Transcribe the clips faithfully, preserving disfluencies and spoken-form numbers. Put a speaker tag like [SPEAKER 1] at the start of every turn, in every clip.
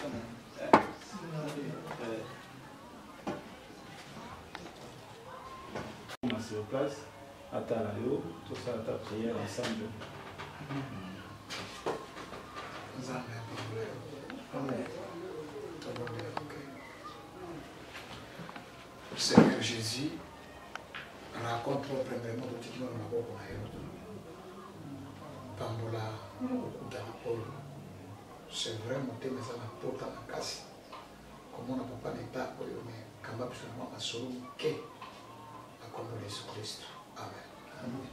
[SPEAKER 1] Sur place, à Talayo, tout ça, ta prière ensemble.
[SPEAKER 2] Seigneur Jésus, raconte premièrement tout ce qui nous a Pambola, c'est vrai, mon thème est à la porte à la casse. Comme on n'a pas d'état, mais quand même, seulement à solo, qu'est comme Jésus-Christ. Amen. Amen.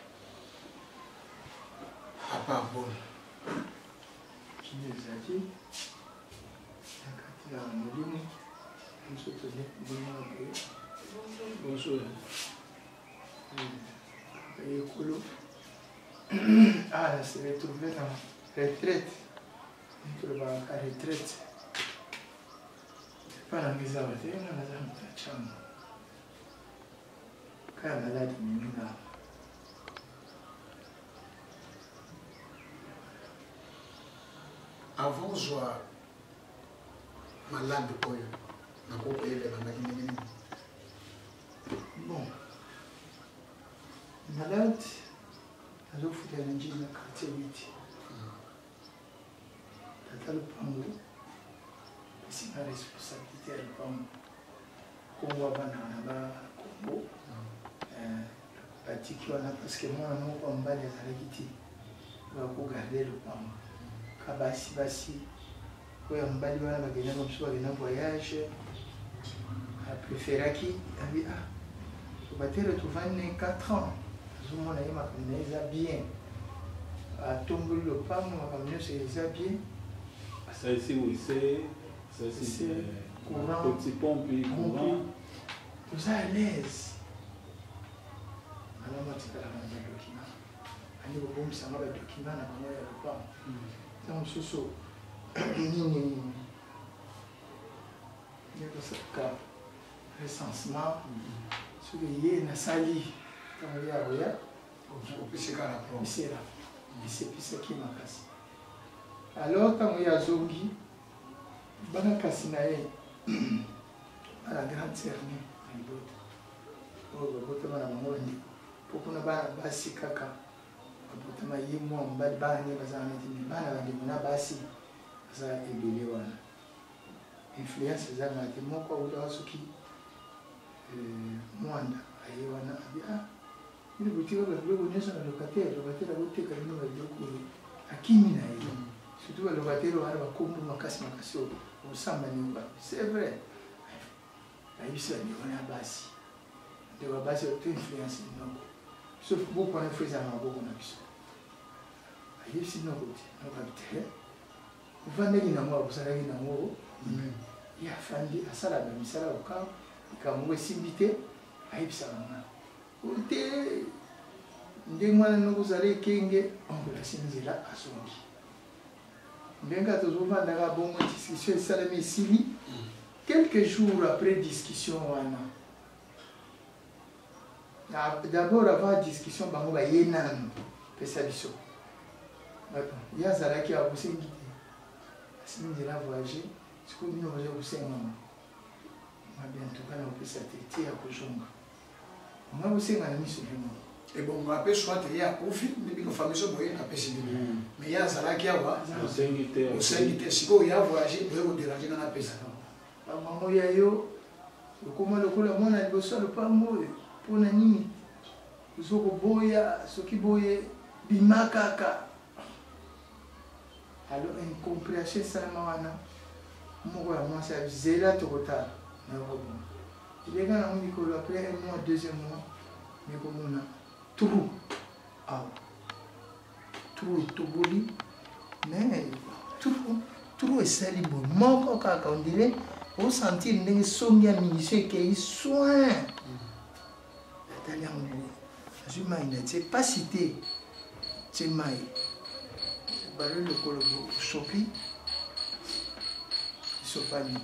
[SPEAKER 2] Papa bon.
[SPEAKER 3] Qui nous a dit, quand il a un moulin, on se tenait bonjour. Bonjour. Ah, elle s'est retrouvée dans la retraite. On trouve à la retraite. C'est pas la maison, c'est la maison de la chambre. Quand elle a dit,
[SPEAKER 2] avant de jouer malade, on a payé les malades.
[SPEAKER 3] Bon, malade, elle a fait un engine dans le quartier huit. Elle a le pango, c'est ma responsabilité, elle pango. Congo, Banana, Congo. Parce que moi, je ne peux pas les arrêter. Je vais garder le pango. Kabasi basi, quand on va dire que nous sommes en voyage, a préféré qui a dit ah, je vais te retrouver quatre ans. Je me dis que bien. À tomber le pan, c'est bien.
[SPEAKER 1] Ça ici, oui, c'est courant, petit pont, puis courant.
[SPEAKER 3] Tout ça à l'aise. Alors, je vais te faire un document. Je vais te faire un document dans le pan. Donc, ce sont les recensement, ce qui est dans sali, quand il y a rien, c'est là, c'est ce qui m'a cassé. Alors, quand il y a Zongi, il y a cassé à la grande cernée, pour qu'on ait un basi caca. Potama yimo mbali bani bazana timi bana bandi muna basi za ebele wana influence za ngati moko ula wasuki eh mwanda ayi wana abi ah ili butiko ba blo bonesa na locataire locataire bote ka ni ba doko akimi na yi surtout ba locataire wana ba kombu makasi makasi o usamba ni ba c'est vrai ayi ça ni wana basi de ba basi o tu influence ni non. Sauf que beaucoup de choses à ma boue, on a vu ça. Il y a aussi nos routes, nos habitudes. Vous vendez une amour, vous savez une amour. Il y a fandi à ça la même ça là au camp. Il y a un simbité, il y a ça là. Vous êtes, des mois nous allez kenge, on peut la signer là à son lit. Bien quand vous vendez la bonne discussion, ça la met ici. Quelques jours après discussion, on a. D'abord, avant la discussion, il y a un an de service. Il y a un an qui a poussé. Si nous avons voyagé, ce que nous avons poussé, on a bientôt poussé à tété à Kojonga. On a poussé à la mission.
[SPEAKER 2] Et bon, on a pu soit il y a profit, mais nous fameux sont moyens à pêcher. Mais il y a un an qui a voyagé. Au Saint-Guité, si vous avez voyagé, vous avez dérangé dans la pêche.
[SPEAKER 3] Il y a eu, comment le coup, le monde a besoin de pas mourir. Pour nini zoko boya soki boye bimakaka alors incompréhension salama wana moko ya mwasi ya zela tokotala na robo il est quand on dit que après un mois deuxième mois mais comme on a tout ah tout toboli mais tout tout est sali bon moko kaka on dirait on sentir ndenge songi ya munition qui soin. C'est pas cité. C'est maï. Le colombo chopi. Ils sont pas mis.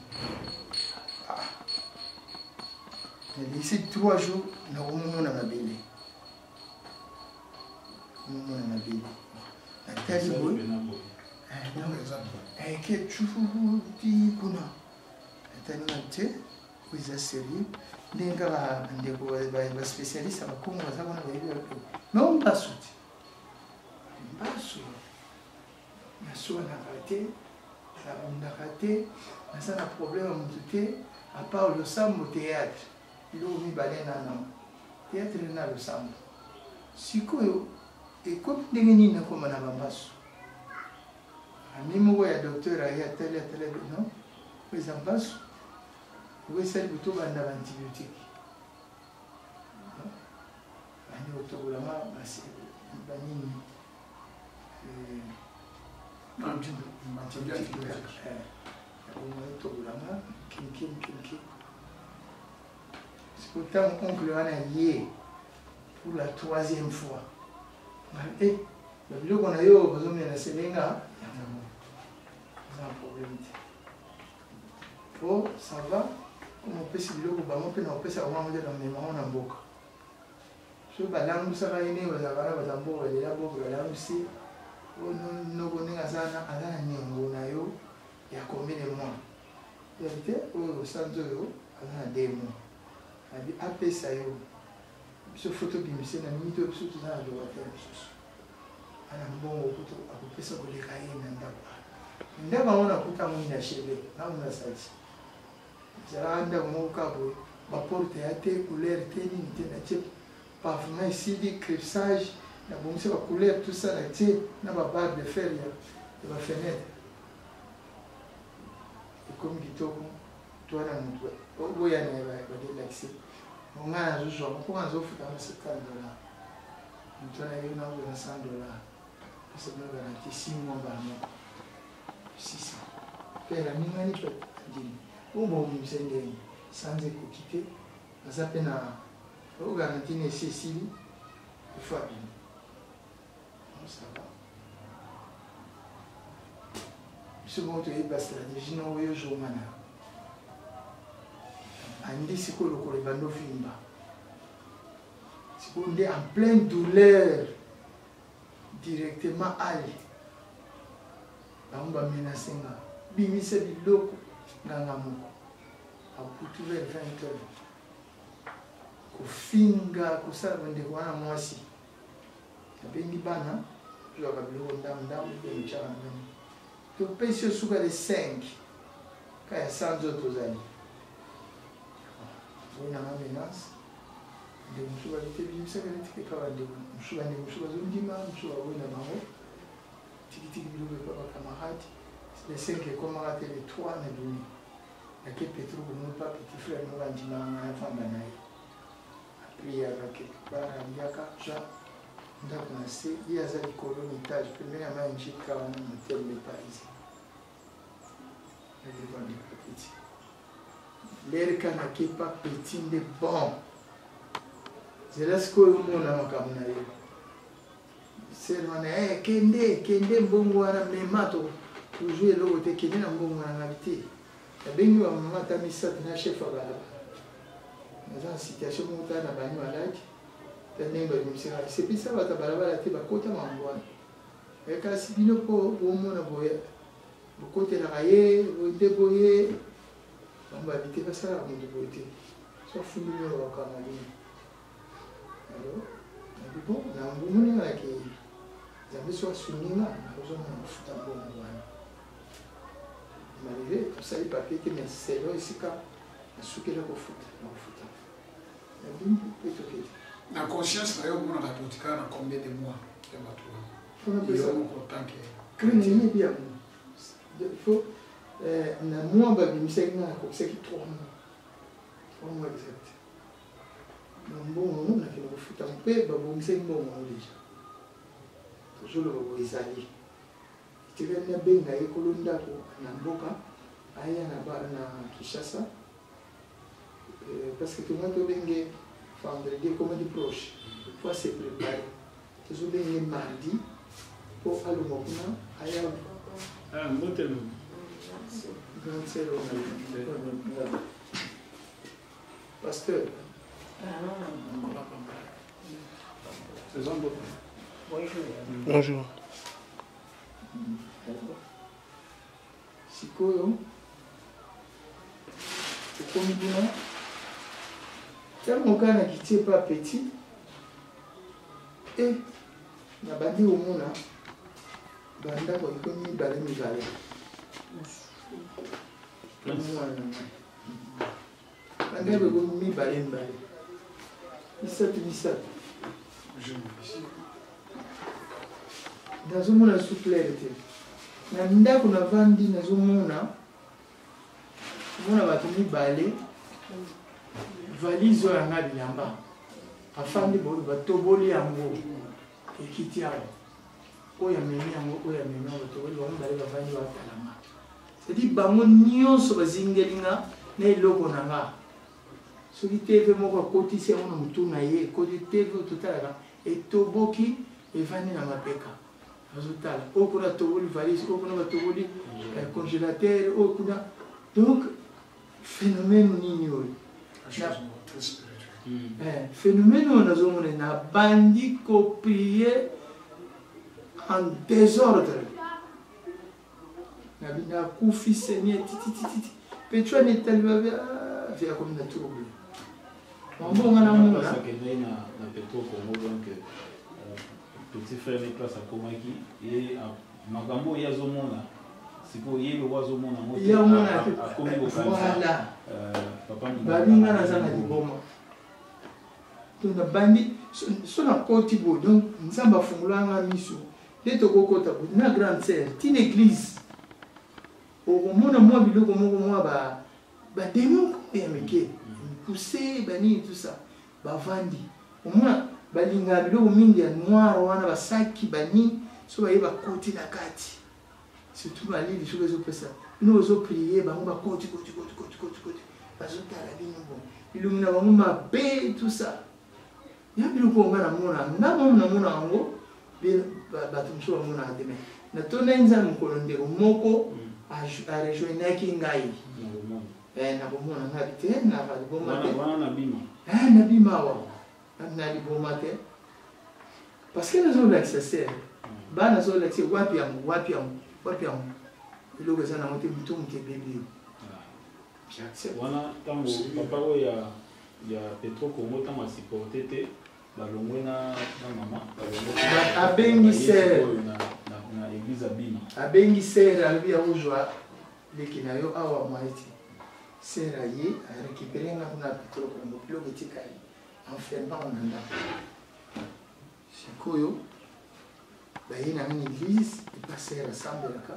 [SPEAKER 3] Ici, trois jours, nous avons mon amabélé. Mon amabélé. La taliboy. eke chuti kuna taninga te wiza seri ndenga ba ndeko ba specialist abakungu bazabona bayibi no mbasuti mbasu nasuwa na kate na kate nasa na problème mutu te à part le sambo théâtre ilo mi balena na théâtre na le sambo sikoyo ekomi ndenge nini nakoma na bambasu ami moko ya docteur aye atali atali non eza mbasu oesali buto banda baantibiotique bandi otokolama banini otokolama kinkim kinkim sikotango oncle wana ye pour la troisième fois eh babiloko na yo bazomena selenga un problème. Oh, ça va? Comment on peut se dire que on peut savoir dans mes mains en boca. Je vais aller dans ça va aller, on va aller dans boca, il y a boca là aussi. Oh non, non connaît à ça, à ça ni on a yo, il y a combien de mois? Il y a été oh cent euros, à ça deux mois. A dit après ça yo, ce photo qui me c'est la minute surtout ça doit être. À la bon au photo, à peu près ça pour les cahiers n'importe. Ndaba wana kuta mwina shebe na muna sati zalanda ngoka bo ba porte ya te couleur te ni te na chip parfum ici crissage na bon c'est ba couleur tout ça la te na ba barre de fer ya de ba fenêtre et comme kitoko toi na mutwe o ya na ba ba de l'accès on a zo zo ko anzo futa na cinquante dollars mutana yo na zo cent dollars c'est une garantie six mois ba mois six cents. Faire la minimum de dire, on va vous dire sans écouter, ça s'appelle à garantir les Cécile, il faut bien. Ça va. Ce que tu es parce que la stratégie n'a pas eu jour mana. Andi c'est quoi le corébano fimba. C'est qu'on est en pleine douleur directement aller. Amba menacenga bimisa biloko nganga moko aputu vers vingt heures kofinga kosala bandeko wana mwasi abengi bana zwaka biloko ndamndambu mpe micaka ndambu topesi yo suka de cinq kaya cent oyo tozali oyo nanga menace ndeko mosusu balite bimisaka letikeka bandeko mosusu bandeko mosusu bazondima mosusu baoyi na bango tiki biloko ekwa bakamarade les cinq ekomaka te les trois na bimi yake petro komopa petit frère moko andimaka na famba na ye apriaka quelque part aliaka ja ndako na se ye aza likolo na étage pembeni ya mayinjika wana motel de paris alevandeka peti lerka nakepa peti nde bon zela sikoyo omona makambo na ye serwana eh kende kende mbongo wana mema to toujours eloko te kende na mbongo wana ngabi te abengi wa mama ta misatu na chef abala naza situation moko ta na bani maladi ta ndenge babimisaka sepesa bato balabala te bakota mambo wana kasi bino mpo bomona boya bokotelaka ye nde boye bambabi te basalaka moto boye te so afundi bino bakanga bino alo nabi bon na mbumuni ngalaki J'avais soit souligné là, nous avons un foot à bon moment. Malgré tout ça, les papiers étaient mais c'est là ici quand on a souqué là au foot, au foot. La bim peut être ok.
[SPEAKER 2] La conscience là, on a rapporté quand on a combien de mois de matou.
[SPEAKER 3] On a besoin
[SPEAKER 2] de tant que.
[SPEAKER 3] Quand on est bien, il faut na mois ba bim c'est na ko c'est qui trois mois. Trois mois exact. Na bon moment na kilo foot un peu ba bon c'est bon moment déjà. Toujours le ezali tikali na benga ekolo ndako na mboka aya na ba na Kinshasa parce que tout le monde benga vendredi comme du proche faut se préparer toujours benga mardi pour aller au kuna aya
[SPEAKER 1] ah motelo
[SPEAKER 3] grand zéro pasteur
[SPEAKER 1] c'est un bon
[SPEAKER 4] Bonjour.
[SPEAKER 3] Bonjour. sikoyo okomi kuna ntango kaka na kitie pa petit e na bandi omona bandako ekomi mibale mibale bandako ekomi mibale mibale misato misato nazomona souplere te na ndako navandi nazomona mona bato mibale valise oyo yanga bilamba afandi boyo batoboli yango ekiti awa oyo amemi yango oyo amemi yango batoboli bango mibale bavandi batalama cedi bango nyonso bazingelinga na eloko na nga soki tv moko akotisi yango na motu na ye ekoti tv totalaka etoboki evandi na mapeka azotala oyo kuna toboli valise oyo kuna batoboli congélateur oyo kuna donc phénomène nini oyo phénomène oyo nazomona na bandi koprie en désordre nakufi seigneur titititi petro netali babe via comme na trouble mambonga na mona
[SPEAKER 1] na petro Congo donc petit frère ne place akomaki ye makambo ya zomona siko ye lo wazomona moto
[SPEAKER 3] ya mona
[SPEAKER 1] akomi bokanza
[SPEAKER 3] voilà
[SPEAKER 1] papa
[SPEAKER 3] baninga na zanga liboma to na bandi so na koti bo donc nzamba fungulanga miso nde tokokota bo na grande sœur tin église okomona mwa biloko moko mwa ba bademo ya meke poussé bani tout ça bavandi omona balinga biloko mingi ya noir wana basaki bani so baye bakoti na kati surtout balili soki ezopesa bino ozopriye bango bakoti koti koti koti koti koti bazotala bino bon bilongi na bango mabe tout ça ya biloko nga namona nga momo namona yango bato mosusu bamonaka te me natona nzala mokolo ndeko moko arejoinaki ngai na komona nga te naliboma te nabima awa naliboma te parce que nazolakisa sere bana azolakisa wapi yango wapi yango wapi yango biloko eza nango te moto moke ebebe
[SPEAKER 1] wana ntango papa oyo ya petro Congo ntango asiporte te balongwe na mama
[SPEAKER 3] abengi sere
[SPEAKER 1] na église abima
[SPEAKER 3] abengi sere alobi akozwa leki na yo awa mwaiti sere aye arécupere nga kuna petro Congo biloko etikali enfermant na ndako sikoyo baye na nga église epasere asambelaka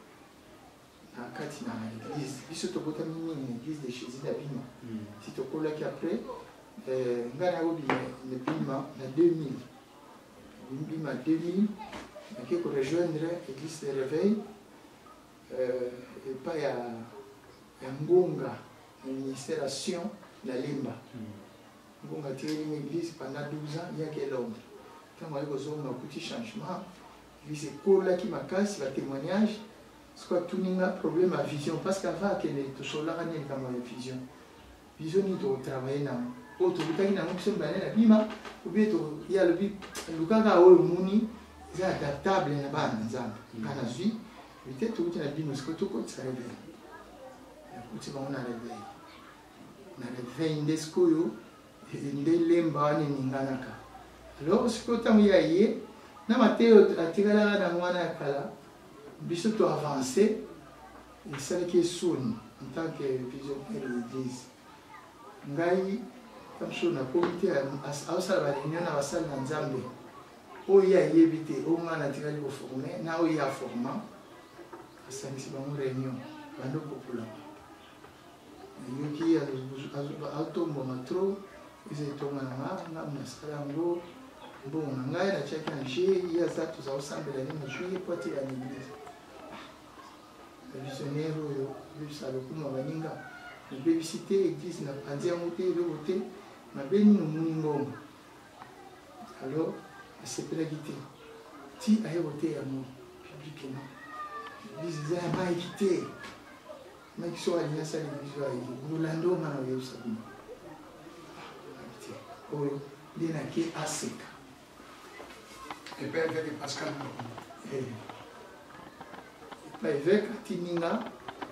[SPEAKER 3] na kati na église biso tokotami mingi na église de Jésus d'Abima ti tokolaki après ngai nakobima na bima na deux mille bima deux mille nake korejoindre église de réveil epai ya ngonga na ministère ya sion na lemba ngonga atieli église pendant douze ans yaki elombre ntango ali kozonga okuti changement église ekolaki makasi batémoignage soki atuninga problème ya vision parce qu'avant akende tosolaka nini likambo ya vision vision nini tokotravaille nango oyo tokutaki nango biso mibale na bima obie ye alobi lukaka oyo omoni eza adaptable na bana na nzambe nga nazwi te tokuti na bino sikoyo tokotisa réveil nakuti bango na réveil na réveil nde sikoyo nde lemba wana eninganaka alors sikoyo ntango ye aye na mateyo atikalaka nango wana ya kala biso to avancé esalaki esoni en tant que visionnaire de l'église ngai kamso nakomi te aosala baréunion na basali na nzambe oyo ye ayebi te oyo ngai natikali koforme na oyo ye aforma asangisi bango réunion bando kopulama nayoki atomboma tro eza etonga na nga nga nasala yango mbongo na ngai natiaki na je ye aza toza kosambela nini juye po atila na église visionnaire oyo bebisa lokuma baninga nabebisi te église napanzi yango te eloko te mabe nini omoni ngongo alors asepelaki te ti aye koteya mo publiquement église eza ya maiki te maiki so alingi asala église oyo aye ngolanda onga na oyebisa bino te oyo nde nake aseka
[SPEAKER 2] epe avec Pascal
[SPEAKER 3] epa évêque atininga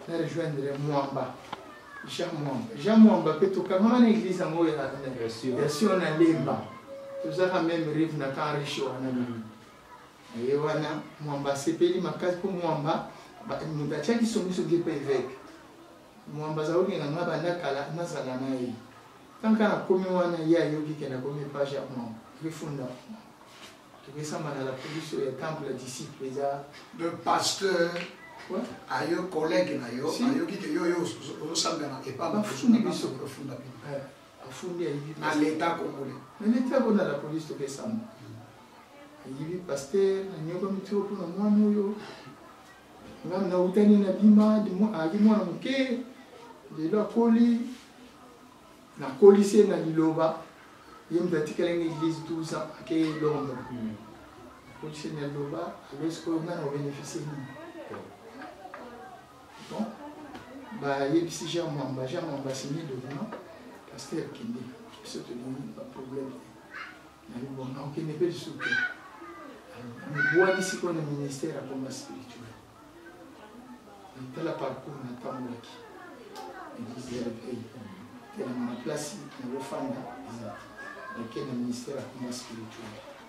[SPEAKER 3] na rejoindre Mwamba. Jean Mwamba. Jean Mwamba peut tout comme une église en haut la version na lemba. Tout ça quand même rive na kan richo na mi. Et wana Mwamba sepeli makasi pour Mwamba ba mubacha ki somi so gepe évêque. Mwamba za oki nganga banda kala na sala na yi. Tant kana komi wana ya yoki kena komi page ya Mwamba. Rifunda. Récemment dans la police il y a temple disciple
[SPEAKER 2] le pasteur
[SPEAKER 3] ouais
[SPEAKER 2] ayo collègue na yo ayo ki yo yo zo sambana et pas
[SPEAKER 3] bafundi biso
[SPEAKER 2] profunda
[SPEAKER 3] eh afundi ayibi
[SPEAKER 2] na l'état congolais
[SPEAKER 3] mais l'état bon dans la police to kesama ayibi pasteur na nyoko mitro pour na mwana yo ngam na utani na bima di mo agi mwana muke de la koli na kolise na liloba yem dati kala l'église douze ans à Londres. Pour le Seigneur Loba, est-ce qu'on a bénéficié nous? Bon, bah il y a si j'ai un membre, j'ai un membre signé devant, pasteur qui dit, c'est pas de problème. Mais bon, on qui n'est pas du soutien. On voit ici qu'on a un ministère à combat spirituel. On a la parcours, on a tant de l'église de la pays. On a la place, on a le fan. Lequel le ministère a combat spirituel.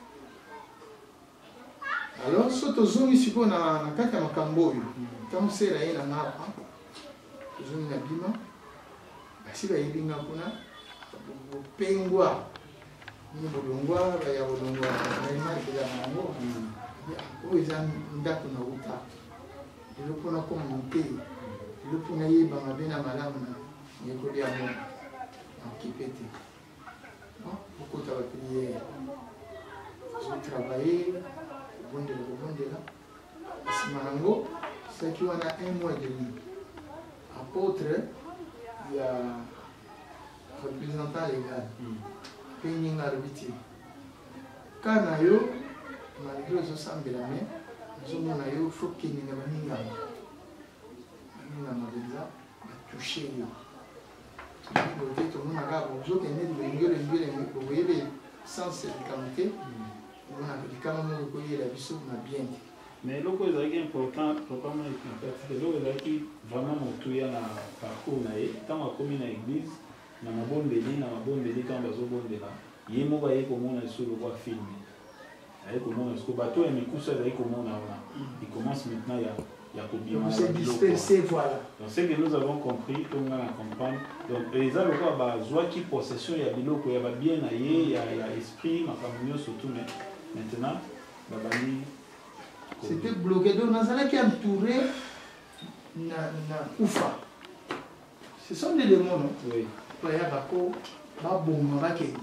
[SPEAKER 3] Alors, ce que nous avons na na kati ya makambo oyo, tant c'est là na ngapa, nous na bima, basi ba yibinga kuna, pengwa, ni bolongwa ba ya bolongwa, na imari ya nango, o eza ndako na uta. Lelo pona ko monte, lelo pona yeba mabena malamu na yekoli ya mo, kipete. Beaucoup de prières. J'ai travaillé, au bon de là, c'est Marango, c'est qu'il y a un mois et demi. Apôtre, il y a un représentant légal, paying arbitre. Quand on a eu, malgré les autres de la main, nous avons eu, il faut qu'il y ait un minimum. Un minimum de ça, toucher. Tout le monde a bonjour, et nous avons eu sans sécurité. On a dit quand même que la vie m'a bien dit.
[SPEAKER 1] Mais le coup est important, probablement c'est le qui vraiment montrer na parcours na e, tant on commis na église, na ma bonne béni, na ma bonne béni quand bazo bonne là. Yé mo ba yé comme on est sur le voie filmé. Aye comme on est sur bateau et mes coups ça comme on a là. Il commence maintenant il y a il y a combien
[SPEAKER 3] de dispersé voilà.
[SPEAKER 1] Donc ce que nous avons compris, tout le monde comprend. Donc les gens le voient bah soit qui possession il y a biloko il y a bien aillé, il y a il y a esprit, ma famille surtout mais maintenant bah bani
[SPEAKER 3] c'était bloqué donc dans un qui entouré na na kufa. Ce sont des démons non?
[SPEAKER 1] Oui.
[SPEAKER 3] Il y a bako ba bomba ba kendi.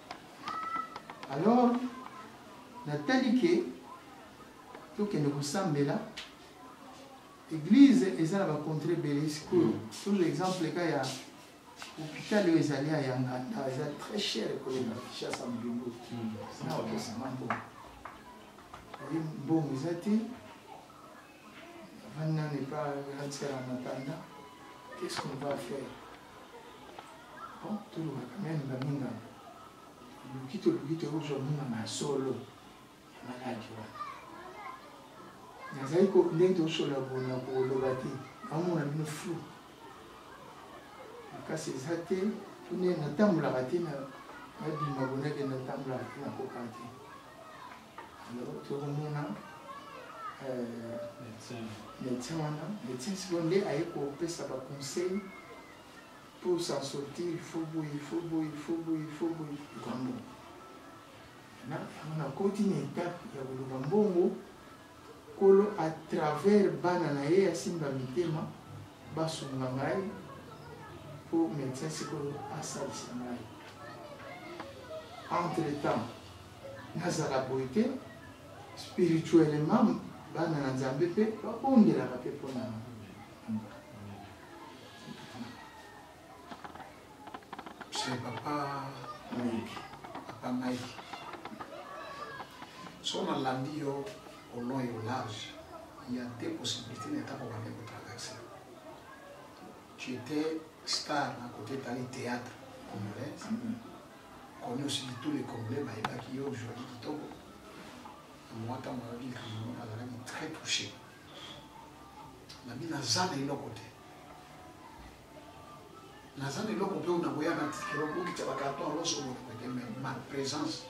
[SPEAKER 3] Alors Nathalie que tout que nous ressemble là. L'église est à la contrée Belisco. Pour l'exemple, il y a l'hôpital où ils allaient à Yanganda, c'est très cher pour les chasse en bureau. C'est un peu ça, bon. Bon, vous êtes maintenant n'est pas rentré en attendant. Qu'est-ce qu'on va faire? Bon, tout le monde quand même va venir. Le quitte le quitte aujourd'hui, on a solo. Malade, nazali ko ndenge tosola bona koloba te amona bino flou kasi eza te tone natambulaka te nabima bonake natambulaka te nakoka te alors tokomona médecin wana médecin siko nde aye kopesa baconseil pour s'en sortir il faut boye il faut boye il faut boye il faut boye likambo na koti na étape ya koloba mbongo kolo à travers bana ye asimba mitema basunga ngai pour médecin sikolo asalisa ngai entre temps nazala boye te spirituellement bana na nzambe mpe babondelaka mpe mpona
[SPEAKER 2] c'est papa Mike papa Mike si on a landi yo au long et au large, il y a deux possibilités d'état pour aller au traverser. Tu étais star à côté de théâtre congolais, connu aussi de tous les Congolais, qui ont aujourd'hui du Togo. Moi, dans ma vie, je suis très touché. La vie n'a jamais eu le côté. naza eloko mpe ona koya na tikelo okita bakarton aloso okopeke me ma présence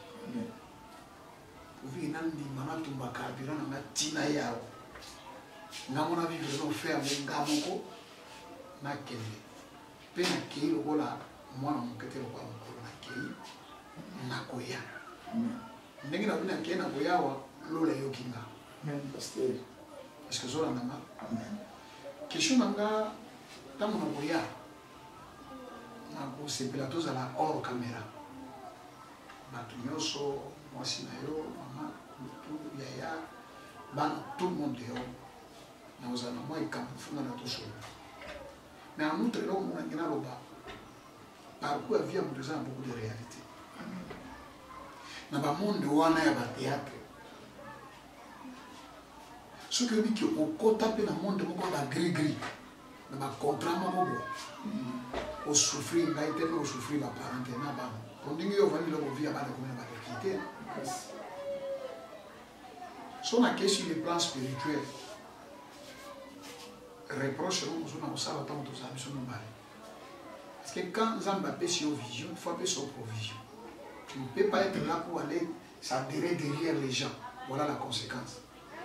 [SPEAKER 2] ovi nandima natumba carburant nanga ntina yawo ngango na vivre no faire nga moko nakende mpe nakei lokola mwana mokete lokola mokolo nakei nakoya ndenge nabi nakei nakoyawa lola eyokinga eske ozolandanga question na nga ntango nakoya nakosepela tozala hors caméra bato nyonso mwasi na yo mama yaya bana tout le monde dehors nakozala na mwa ekambo funga na tosolo mais en outre eloko monangi naloba parcours ya vie ya moto eza na beaucoup de réalité na bamonde wana ya batéâtre soki oyebiki okota mpe na monde moko ya bagrigri na bacontrat moko bo osouffrir ngai te mpe osouffrir baparent te na bana po ndenge yo ovandi loko vie ya bana komi na baleki te so nakei sur le plan spirituel reproche non ozona kosala ntango tozala biso mibale parce que quand nzambe apesi yo vision il faut apesa yo provision tu ne peux pas être là pour aller s'adhérer derrière les gens voilà la conséquence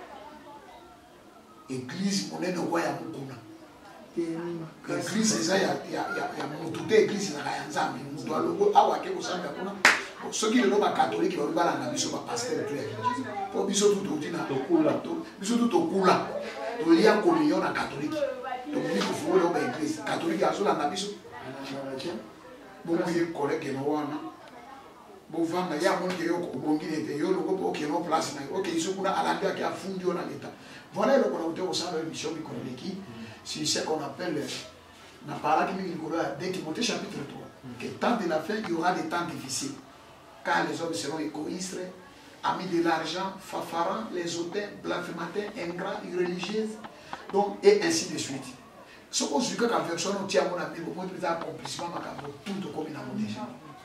[SPEAKER 2] église monene owa ya mokuna église eza ya motu te église ezaka ya nzambe motu alongo awa ake kosambela kuna soki lelo bakatolike babi balanda biso bapaster to ya église po biso tu touti na biso tu tokula tolia communion na katolike tokomi kofungola yo baéglise katolike azolanda biso bomoye kolege no wana bovanda ya monike yo obongili ete yo loko mpe okeno place na yo okei so kuna alandi ake afundi yo na leta voilà eloko na kote kosala émission mikoleleki sur ce qu'on appelle na parlaki mingi likolo ya de Timothée chapitre trois que tant de la fin il y aura des temps difficiles car les hommes seront égoïstes amis de l'argent fafarans les hautains blasphémateurs ingrats irréligieux donc et ainsi de suite soko ozwi kaka version otia ngo na bible po eza accomplissement makambo tout okomi nango déjà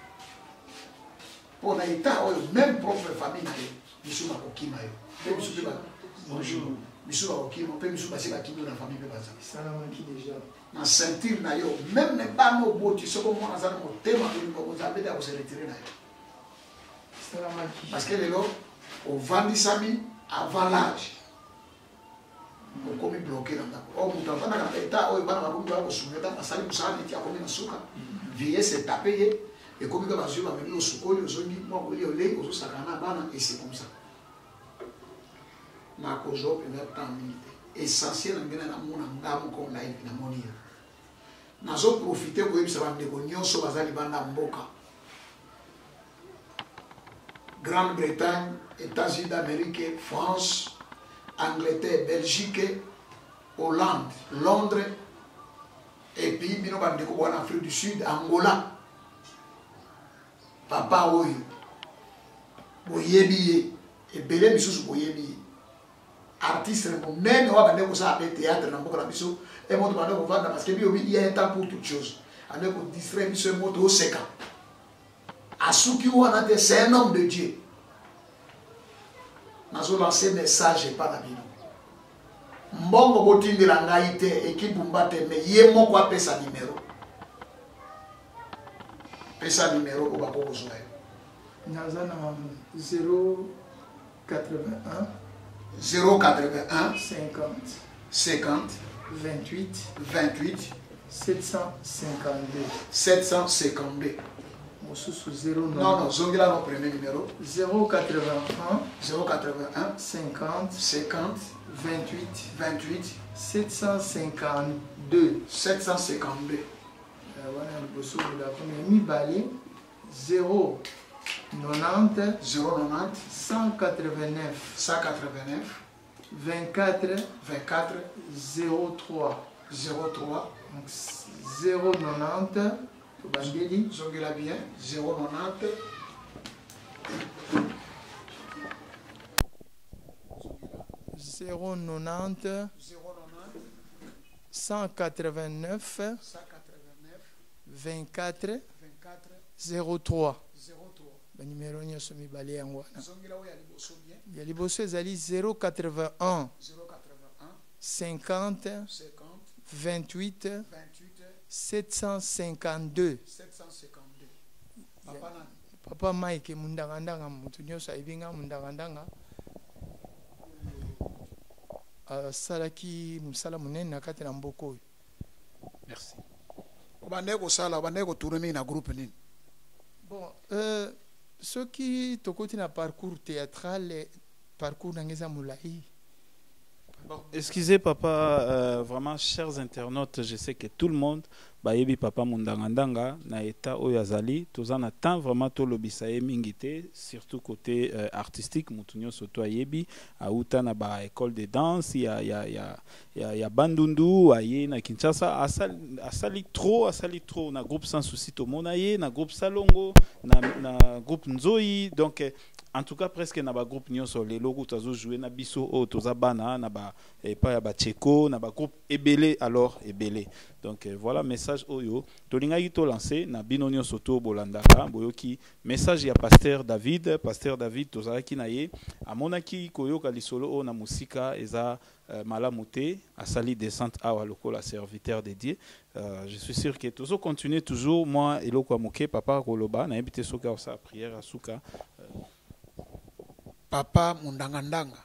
[SPEAKER 2] mpo na état oyo même propre famille na yo biso bakokima yo mpe biso mpe bonjour biso bakokima mpe biso basi bakimi yo na famille mpe bazali na ceinture na yo même bana oboti soko mwana aza na motema olingokozala bete ya kose retire na yo parce que lelo ovandisami avant l'âge okomi bloqué na ndako o moto avandaka na état oyo bana bakomi baya kosunga ata basali mosala neti akomi na suka vieillesse etape ye ekomi ka bazwi bamemi osukoli ozongi mwa kolia olei ozosakana na bana et c'est comme ça nakozwa mpenza temps mingi te essentiel na ngena namona nga moko live namoni ya nazoprofite koyebisa bandeko nyonso baza libanda mboka Grande-Bretagne, États-Unis d'Amérique, France, Angleterre, Belgique, Hollande, Londres, et puis bino bandeko en Afrique du Sud, Angola. Papa oyo boyebi ye ebele misusu boyebi ye artiste monene wa bandeko kosala mpe théâtre na mboka na biso e moto bandeko kovanda parce que biobi il y a un temps pour toute chose ande kodistraire biso e moto oseka asuki wana te c'est un homme de Dieu nazolancer message epa na bino mbongo botindela ngai te ekibumba te me ye moko apesa numero pesa numero oyo bakokozwa yo
[SPEAKER 3] naza na zéro quatre-vingt-un
[SPEAKER 2] zéro quatre-vingt-un
[SPEAKER 3] cinquante
[SPEAKER 2] cinquante
[SPEAKER 3] vingt-huit
[SPEAKER 2] vingt-huit
[SPEAKER 3] sept cent cinquante-deux
[SPEAKER 2] sept cent cinquante-deux
[SPEAKER 3] mosusu zéro
[SPEAKER 2] non non zongela no premier numéro
[SPEAKER 3] zéro quatre-vingt-un
[SPEAKER 2] zéro quatre-vingt-un
[SPEAKER 3] cinquante
[SPEAKER 2] cinquante
[SPEAKER 3] vingt-huit
[SPEAKER 2] vingt-huit
[SPEAKER 3] sept cent cinquante-deux
[SPEAKER 2] sept cent cinquante-deux
[SPEAKER 3] wana liboso bodakomi mibale zéro nonante
[SPEAKER 2] zéro nonante
[SPEAKER 3] cent quatre-vingt-neuf
[SPEAKER 2] cent quatre-vingt-neuf
[SPEAKER 3] vingt-quatre
[SPEAKER 2] vingt-quatre
[SPEAKER 3] zéro trois
[SPEAKER 2] zéro trois
[SPEAKER 3] donc zéro nonante tobandeli
[SPEAKER 2] zongela bien zéro nonante
[SPEAKER 3] zéro nonante
[SPEAKER 2] zéro nonante
[SPEAKER 3] cent quatre-vingt-neuf
[SPEAKER 2] cent quatre-vingt-neuf
[SPEAKER 3] vingt-quatre
[SPEAKER 2] vingt-quatre
[SPEAKER 3] zéro trois
[SPEAKER 2] zéro trois
[SPEAKER 3] banimero nyonso mibale yango wana
[SPEAKER 2] zongela oyo ya liboso bien
[SPEAKER 3] ya liboso ezali zéro quatre-vingt-un
[SPEAKER 2] zéro quatre-vingt-un
[SPEAKER 3] cinquante
[SPEAKER 2] cinquante
[SPEAKER 3] vingt-huit
[SPEAKER 2] vingt-huit
[SPEAKER 3] sept cent cinquante-deux.
[SPEAKER 2] sept cent cinquante-deux. Papa nani?
[SPEAKER 3] Papa Mike Mundangandanga mutu nyonso ayebinga Mundangandanga. Salaki musala munene na kati na mboko.
[SPEAKER 2] Merci. Obande ko sala, obande ko tourner na groupe nini?
[SPEAKER 3] Bon, euh ceux qui tokoti na parcours théâtral, parcours nangeza mulai.
[SPEAKER 1] Bon, excusez papa, euh, vraiment chers internautes, je sais que tout le monde bayebi papa Mundangandanga na eta oyazali, tozana temps vraiment to lobisaye mingité, surtout côté euh, artistique, mutunyo soto ayebi, auta na ba école de danse, ya ya ya ya ya Bandundu, aye na Kinshasa, asali, asali trop, asali trop na groupe Sans Souci to monaye, na groupe Salongo, na na groupe Nzoi, donc euh, en tout cas presque na ba groupe nyonso les logos tazo jouer na biso o toza bana na ba et pas ya ba Tcheko na ba groupe ebele alors ebele donc euh, voilà message oyo tolinga yi to lancer na bino nyonso to bolandaka boyoki message ya pasteur David pasteur David toza ki na ye amonaki koyoka lisolo o na musika eza euh, malamuté asali descente awa lokola serviteur dédié euh, je suis sûr que tozo continuer toujours moi eloko amoke papa koloba na invité soka au sa prière asuka euh,
[SPEAKER 2] Papa Mundangandanga.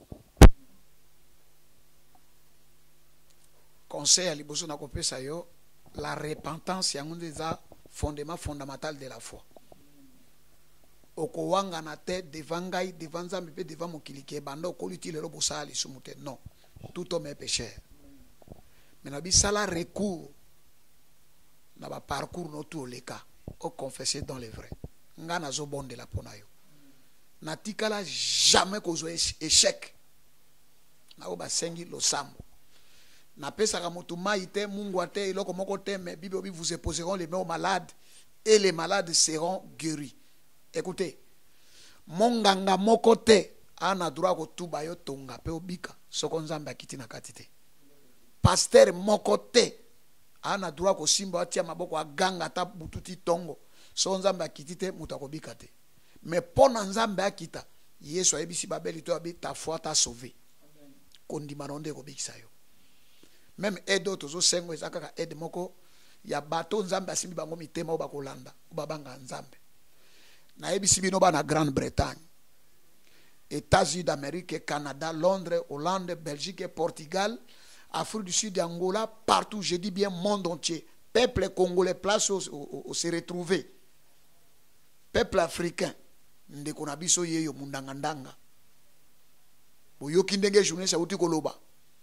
[SPEAKER 2] Conseil à liboso na kopesa yo, la repentance yango déjà fondement fondamental de la foi. Okowanga na te devant ngai devant Nzambe pe devant mokili ke banda okoluti lelo bosala lisumute. Non, tout homme est pécheur. Mais na bisala recours na ba parcours no tout les cas, au confesser dans les vrais. Nga zo bonde la pona yo. Natikala jamais kozo échec na oba sengi lo sambo na pesa ka mutu maite mungu ate iloko moko teme bibi obi vous poseront les mains aux malades et les malades seront guéris. Écoutez, monganga moko te ana droit ko tuba yo tonga pe obika soko Nzambe akiti na katite. Pasteur moko te ana droit ko simba atia maboko aganga ta bututi tongo so Nzambe akiti te mutu akobika te. Mais pendant Nzambe akita Yesu ayebisi babeli to abi ta foi t'a sauvé. Kondima nonde ko bikisa yo. Même edo tozo sengo ezaka ed moko ya bato Nzambe asimbi bango mitema oba kolanda oba banga Nzambe. Na yebisi bino ba na Grande-Bretagne, États-Unis d'Amérique, Canada, Londres, Hollande, Belgique, Portugal, Afrique du Sud, Angola, partout, je dis bien monde entier. Peuple congolais place où, où, où se retrouver. Peuple africain. Ndeko na biso yeyo Mundangandanga. Boyoki ndenge journée sa uti koloba.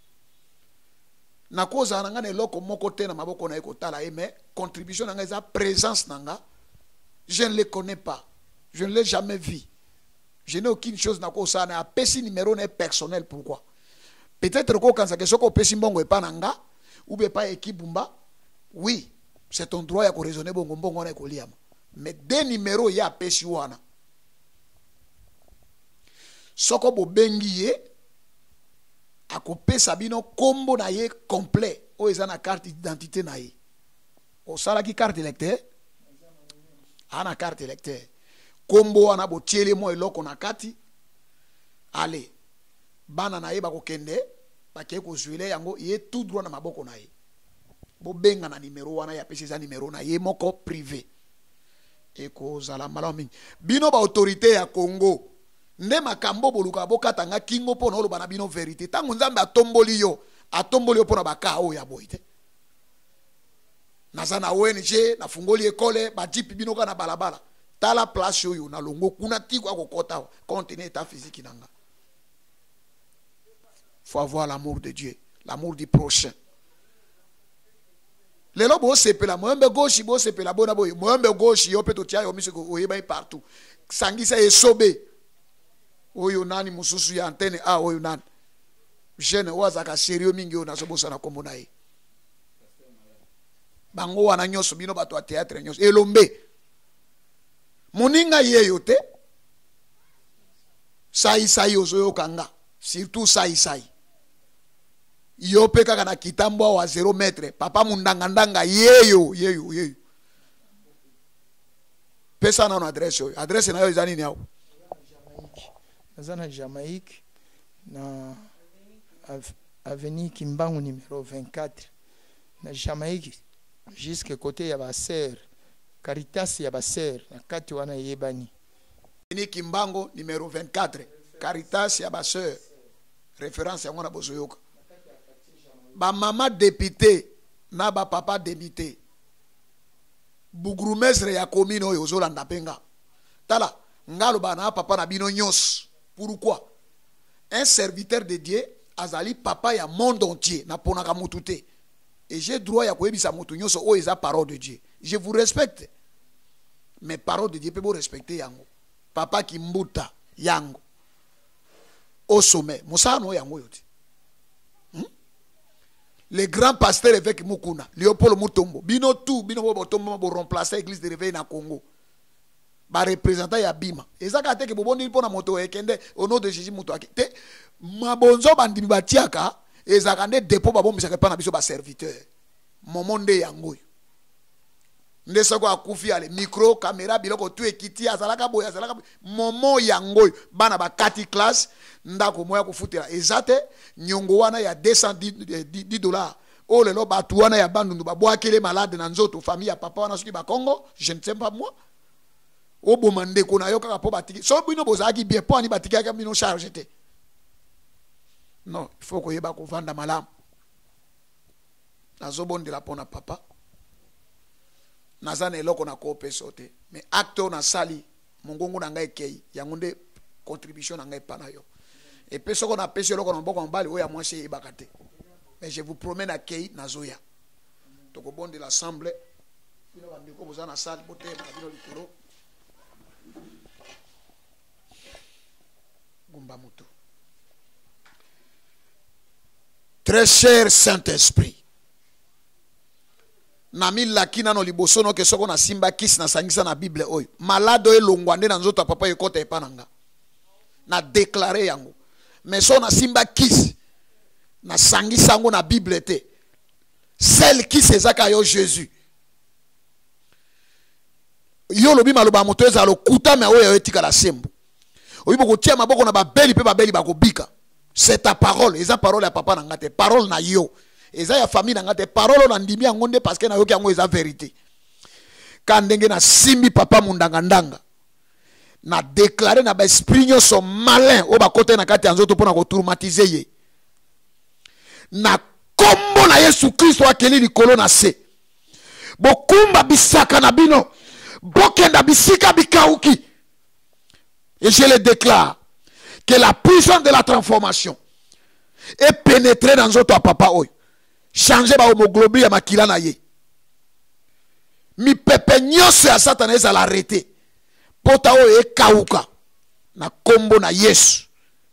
[SPEAKER 2] Na koza nanga ne loko moko te na maboko na ekotala mais contribution nanga eza présence nanga. Je ne le connais pas. Je ne l'ai jamais vu. Je n'ai aucune chose na kosa na pesi numéro ne personnel pourquoi? Peut-être ko kanza ke soko pesi mbongo epa nanga ou be pas ekibumba. Oui, c'est ton droit ya ko raisonner bongo mbongo na ekoliama. Mais des numéros ya pesi wana. Soko bo bengi ye akopesa bino kombo na ye complet o eza na carte d'identité na ye. O sala ki carte électeur ana carte électeur kombo wana bo tiele mo eloko na kati ale bana na ye bakokende bake ko zuile yango ye tout droit na maboko na ye bo benga na numéro wana ya pesa za numéro na ye moko privé eko zala malamu bino ba autorité ya Congo nde makambo boluka bokatanga kingo po na oloba na bino vérité tango Nzambe atomboli yo atomboli yo po na baka o ya boite nazana O N G na fungoli ekole ba jipi bino kana balabala tala place yo na longo kuna tiko akokota contenir ta physique nanga. Faut avoir l'amour de Dieu, l'amour du prochain. Lelo bo sepela moembe gauche bo sepela bona boy moembe gauche yo peto tia yo misiko oyeba partout sangisa esobe oyo nani mususu ya antenne a oyo nani jeune wazaka sérieux mingi ona sobosa na kombo na ye bango wana nyoso bino bato a théâtre nyoso elombe moninga yeyo te sai sai ozoyo kanga surtout sai sai yo pe kaka na kitambo wa zéro mètre papa Mundangandanga yeyo yeyo yeyo pesa na adresse yo adresse na yo izani ni yao
[SPEAKER 3] Nazana Jamaïque na avenue Kimbangu numéro vingt-quatre na Jamaïque jusque côté ya ba sœur Caritas ya ba sœur na kati wana yebani
[SPEAKER 2] ni Kimbango numéro vingt-quatre Caritas ya ba sœur référence ya ngona bozoyoka ba mama député na ba papa député bugrumestre ya commune oyo ozolanda penga tala ngalo ba na papa na bino nyos. Pourquoi? Un serviteur de Dieu azali papa ya monde entier na ponaka mutu te. Et j'ai droit ya koyebisa mutu nyonso o eza parole de Dieu. Je vous respecte. Mais parole de Dieu peut vous respecter yango. Papa Kimbuta yango. Au sommet. Musano yango yote. Hmm? Les grands pasteurs évêques Mukuna, Léopold Mutombo, bino tout, bino botombo bo remplacer l'église de réveil na Congo. Ba représentant ya Bima. Ezaka te ke bobondi pona moto ekende au nom de Jésus muto akite. Mabonzo bandimi batiaka ezaka nde dépôt babombisa ke pa na biso ba serviteur. Momonde yango. Nde sako akufi ale micro caméra biloko tu ekiti azalaka boya azalaka momo yango bana ba kati classe ndako moya kufutela ezate nyongo wana ya deux cent dix dollars. Oh lelo batu wana ya bandundu babwakele malade na nzoto famille ya papa wana soki ba Congo, je ne sais pas moi. Obo mande kona yo kaka po batiki so bino bozaki bien po ani batiki aka bino charge te. Non, il faut ko yeba ko vanda malam. Nazobondela pona papa. Nazane eloko na ko peso te. Mais acte na sali mongongo na ngai kei yango nde contribution na ngai pana yo. Et peso ko na peso eloko na mboko mbali oya mwasi yebaka te. Mais je vous promets na kei nazoya. Toko bonde l'assemblée. Bino bandiko bozana sali bote na bino likolo. Très cher Saint-Esprit, nami lakina no liboso no kesoko na simba kisi na sangisa na Bible oyo malado elongwande na nzoto papa ekota epananga na déclarer yango mais so na simba kisi na sangisa yango na Bible te celle qui sezaka yo Jésus yo lobi maloba moto ezalo kutama oyo etika la sembo oyibo kotia maboko na babeli pe babeli bakobika. C'est ta parole, eza parole ya papa na ngate, parole na yo. Eza ya famille na ngate, parole na ndimi ngonde parce que na yo ki yango eza vérité. Kandenge na simbi papa mundanga ndanga. Na déclarer na ba esprit nyonso malin o ba kote na kati nzoto pona ko traumatiser ye. Na kombo na Yesu Kristo akeli likolo na se. Bokumba bisaka na bino. Bokenda bisika bikauki. Et je le déclare que la puissance de la transformation est pénétrée dans notre papa oyo. Changer ba homoglobine ya makila na ye. Mi pepe nyonso ya Satan eza l'arrêter. Pota oyo ekauka na kombo na Yesu.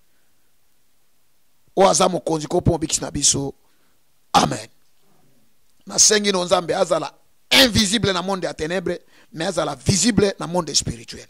[SPEAKER 2] O aza mokonzi ko po bikisi na biso. Amen. Na sengi no nzambe azala invisible na monde ya ténèbres, mais azala visible na monde spirituel.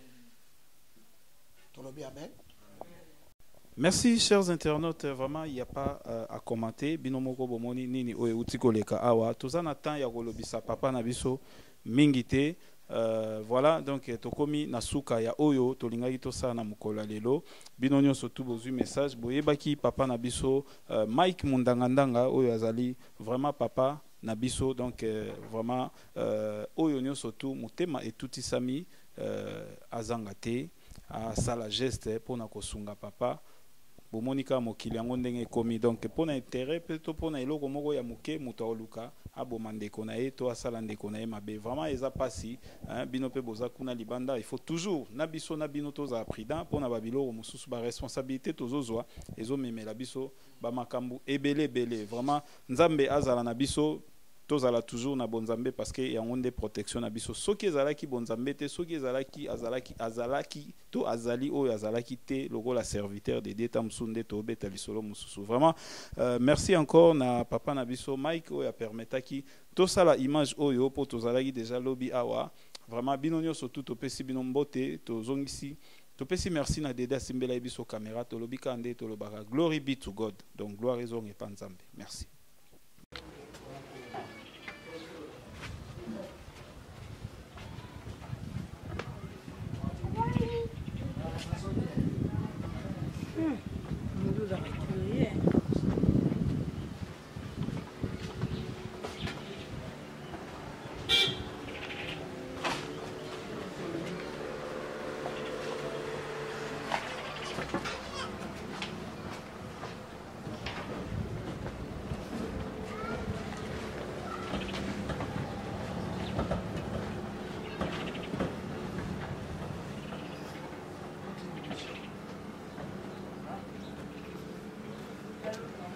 [SPEAKER 2] Amen.
[SPEAKER 1] Merci chers internautes, vraiment il n'y a pas euh, à commenter. Binomoko bomoni nini oye utiko leka awa. Tozana temps ya kolobisa papa na biso mingite. Euh, voilà donc tokomi nasuka ya oyo tolingaki tosa na mukola lelo. Binonyo surtout bozu message boyebaki papa na biso euh, Mike Mundangandanga oyo azali vraiment papa na biso donc euh, vraiment euh, oyo nyo surtout mutema etuti sami euh, azangate à sala geste pour na kosunga papa bomonika mokili yango ndenge komi donc pona intérêt plutôt pona eloko moko ya moke muto oluka aboma ndeko na ye to asala ndeko na ye mabe vraiment eza pasi hein, bino pe boza kuna libanda il faut toujours na biso na bino toza prudent pona ba biloko mususu ba responsabilité tozozwa ezo memela biso ba makambu ebele ebele vraiment nzambe azala na biso tozala toujours na bonzambe parce que yango nde protection na biso soki ezalaki bonzambe te soki ezalaki azalaki azalaki to azali oyo azalaki te lokola serviteur de Dieu tamsunde to beta lisolo mususu vraiment euh, merci encore na papa na biso Mike oyo permetaki to sala image oyo po tozalaki déjà lobby awa vraiment binonyo surtout to pesi bino mbote to zongisi to pesi merci na Deda simbela biso caméra to lobby kande to lobaka glory be to God donc gloire ezong et panzambe merci.
[SPEAKER 4] Merci.